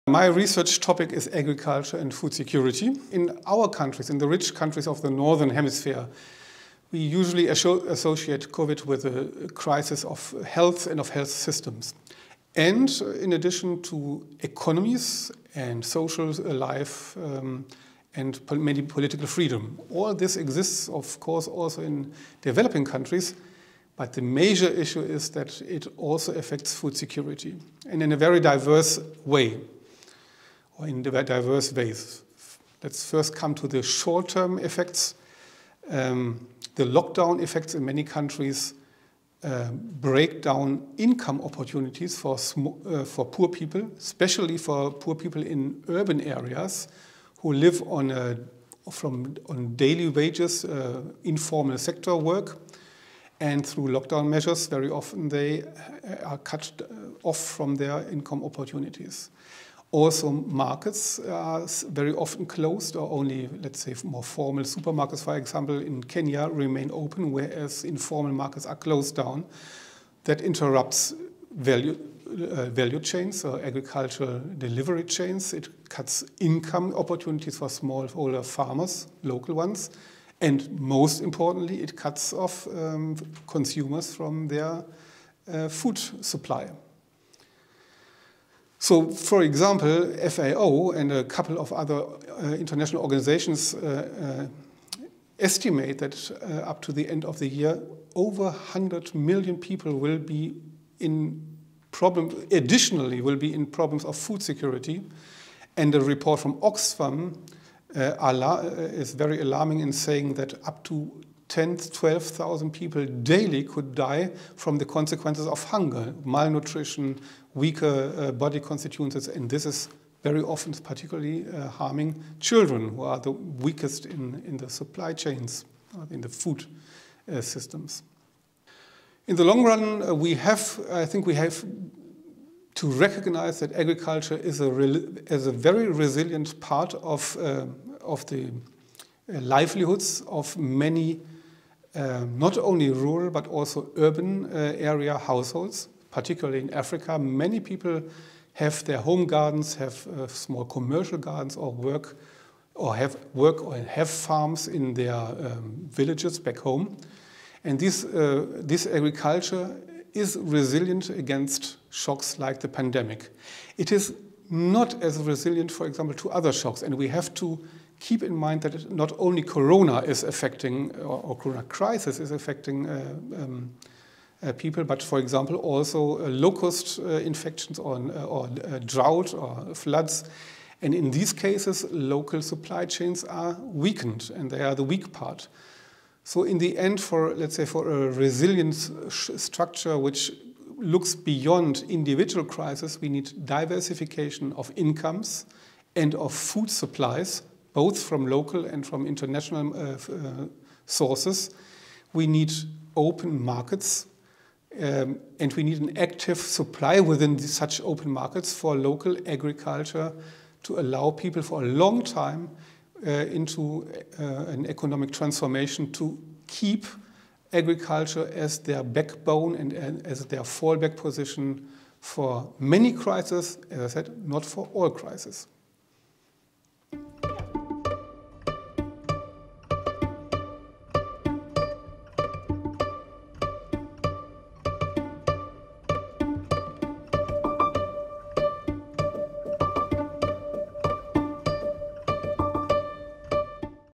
My research topic is agriculture and food security. In our countries, in the rich countries of the Northern Hemisphere, we usually associate COVID with a crisis of health and of health systems. And in addition to economies and social life and many political freedom. All this exists, of course, also in developing countries, but the major issue is that it also affects food security, and in a very diverse way, or in diverse ways. Let's first come to the short-term effects. The lockdown effects in many countries break down income opportunities for poor people, especially for poor people in urban areas who live on daily wages, informal sector work, and through lockdown measures, very often they are cut off from their income opportunities. Also, markets are very often closed, or only, let's say, more formal supermarkets, for example, in Kenya remain open, whereas informal markets are closed down. That interrupts value chains, or agricultural delivery chains. It cuts income opportunities for smallholder farmers, local ones, and most importantly, it cuts off consumers from their food supply. So, for example, FAO and a couple of other international organizations estimate that up to the end of the year, over 100 million people will be in problems, additionally will be in problems of food security. And a report from Oxfam is very alarming in saying that up to 10,000 to 12,000 people daily could die from the consequences of hunger, malnutrition, weaker body constituents, and this is very often particularly harming children, who are the weakest in the supply chains, in the food systems. In the long run, I think we have to recognize that agriculture is a very resilient part of the livelihoods of many, not only rural but also urban area households. Particularly in Africa, many people have their home gardens, have small commercial gardens, or have farms in their villages back home. And this agriculture is resilient against shocks like the pandemic. It is not as resilient, for example, to other shocks, and we have to keep in mind that not only Corona is affecting, or Corona crisis is affecting people, but for example also locust infections or drought or floods. And in these cases, local supply chains are weakened, and they are the weak part. So in the end, let's say for a resilient structure which looks beyond individual crises, we need diversification of incomes and of food supplies, both from local and from international sources. We need open markets, and we need an active supply within such open markets for local agriculture to allow people for a long time into an economic transformation, to keep agriculture as their backbone and as their fallback position for many crises, as I said, not for all crises.